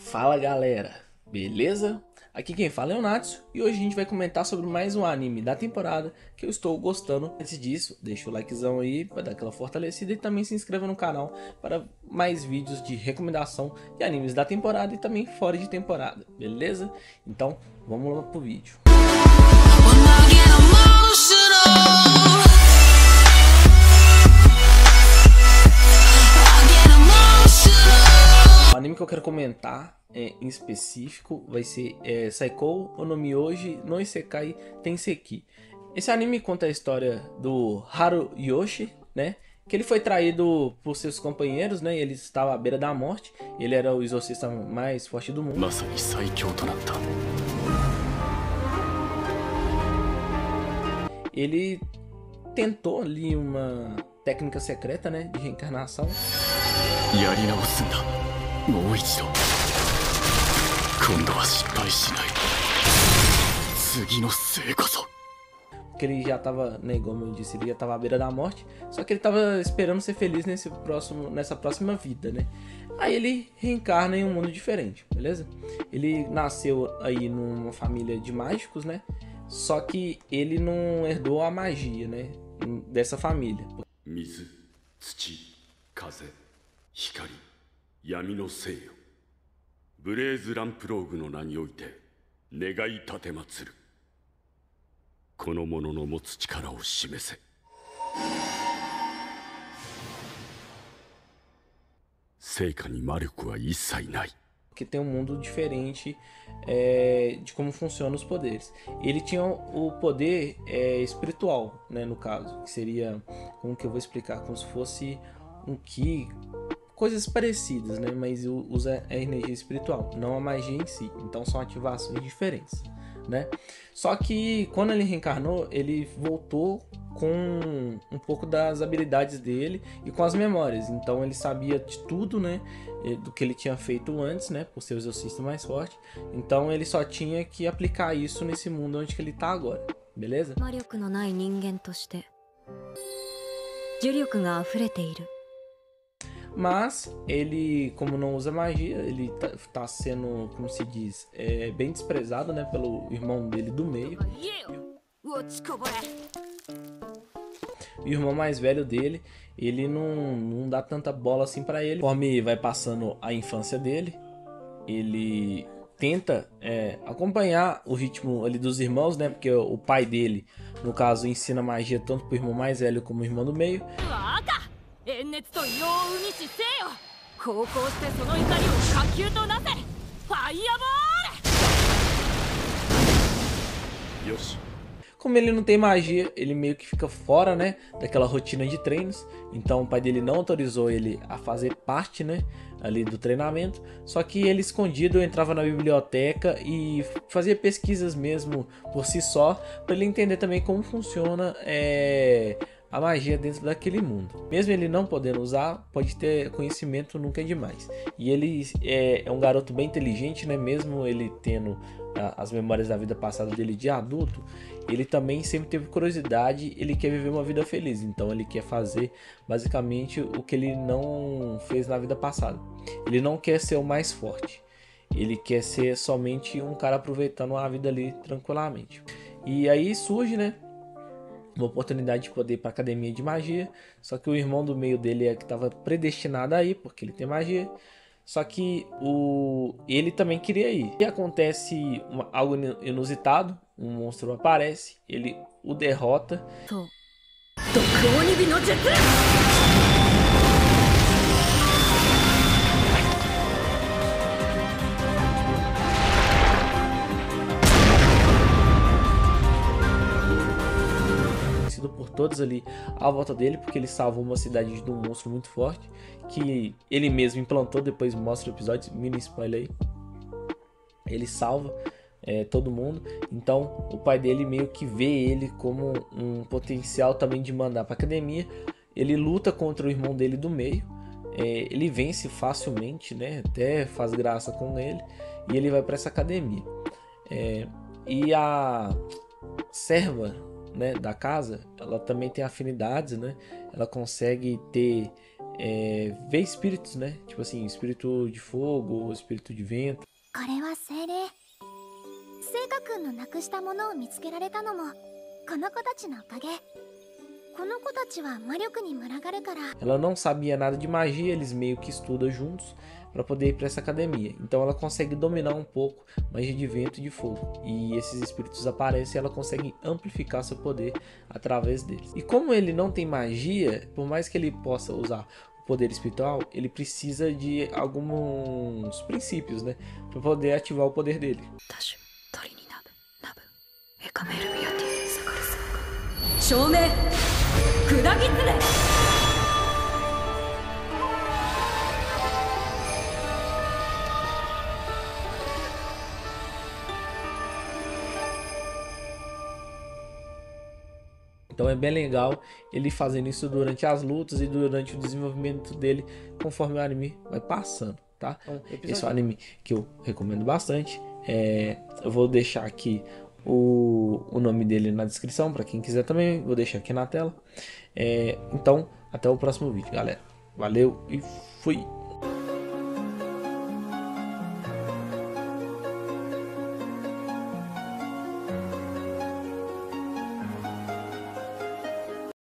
Fala galera, beleza? Aqui quem fala é o Natsu e hoje a gente vai comentar sobre mais um anime da temporada que eu estou gostando. Antes disso, deixa o likezão aí para dar aquela fortalecida e também se inscreva no canal para mais vídeos de recomendação de animes da temporada e também fora de temporada, beleza? Então vamos lá pro vídeo. O anime que eu quero comentar em específico vai ser Saikou Onomioji no Isekai Tenseki. Esse anime conta a história do Haruyoshi, né? Que ele foi traído por seus companheiros, né? Ele estava à beira da morte. Ele era o exorcista mais forte do mundo. Ele tentou ali uma técnica secreta, né? De reencarnação. Porque ele já tava, né, como eu disse, ele já tava à beira da morte. Só que ele tava esperando ser feliz nessa próxima vida, né? Aí ele reencarna em um mundo diferente, beleza? Ele nasceu aí numa família de mágicos, né? Só que ele não herdou a magia, né? Dessa família. Porque tem um mundo diferente de como funcionam os poderes. Ele tinha o poder espiritual, né, no caso, que seria, como que eu vou explicar, como se fosse um ki, coisas parecidas, né, mas usa a energia espiritual, não a magia em si. Então são ativações diferentes, né? Só que quando ele reencarnou, ele voltou com um pouco das habilidades dele e com as memórias. Então ele sabia de tudo, né, do que ele tinha feito antes, né, por ser o exorcista mais forte. Então ele só tinha que aplicar isso nesse mundo onde que ele tá agora, beleza? Mas ele, como não usa magia, ele tá sendo, como se diz, bem desprezado, né, pelo irmão dele do meio. E o irmão mais velho dele, ele não dá tanta bola assim pra ele. Conforme vai passando a infância dele, ele tenta acompanhar o ritmo ali dos irmãos, né? Porque o pai dele, no caso, ensina magia tanto pro irmão mais velho como o irmão do meio. Como ele não tem magia, ele meio que fica fora, né, daquela rotina de treinos. Então o pai dele não autorizou ele a fazer parte, né, ali do treinamento. Só que ele escondido entrava na biblioteca e fazia pesquisas mesmo por si só, para ele entender também como funciona a magia dentro daquele mundo. Mesmo ele não podendo usar, pode ter conhecimento, nunca é demais. E ele é um garoto bem inteligente, né, mesmo ele tendo as memórias da vida passada dele de adulto, ele também sempre teve curiosidade, ele quer viver uma vida feliz, então ele quer fazer basicamente o que ele não fez na vida passada. Ele não quer ser o mais forte, ele quer ser somente um cara aproveitando a vida ali tranquilamente. E aí surge, né, uma oportunidade de poder ir para academia de magia, só que o irmão do meio dele que estava predestinado a ir, porque ele tem magia. Só que ele também queria ir. E acontece algo inusitado, um monstro aparece, ele o derrota. Por todos ali à volta dele, porque ele salvou uma cidade de um monstro muito forte que ele mesmo implantou. Depois mostra o episódio, mini spoiler aí. Ele salva todo mundo. Então o pai dele meio que vê ele como um potencial também de mandar para academia. Ele luta contra o irmão dele do meio, ele vence facilmente, né, até faz graça com ele, e ele vai para essa academia. E a serva, né, da casa, ela também tem afinidades, né? Ela consegue ter ver espíritos, né? Tipo assim, espírito de fogo, espírito de vento. これは精霊。聖華君のなくしたものを見つけられたのもこの子たちのおかげ。この子たちは魔力に群がるから。 Ela não sabia nada de magia, eles meio que estudam juntos para poder ir para essa academia. Então ela consegue dominar um pouco magia de vento e de fogo. E esses espíritos aparecem e ela consegue amplificar seu poder através deles. E como ele não tem magia, por mais que ele possa usar o poder espiritual, ele precisa de alguns princípios, né, para poder ativar o poder dele. 鳥にナブナブエカメルビアティサカルス照明砕きつれ。 Então é bem legal ele fazendo isso durante as lutas e durante o desenvolvimento dele conforme o anime vai passando, tá? Então, esse é um anime que eu recomendo bastante. Eu vou deixar aqui o nome dele na descrição para quem quiser também. Vou deixar aqui na tela. Então, até o próximo vídeo, galera. Valeu e fui!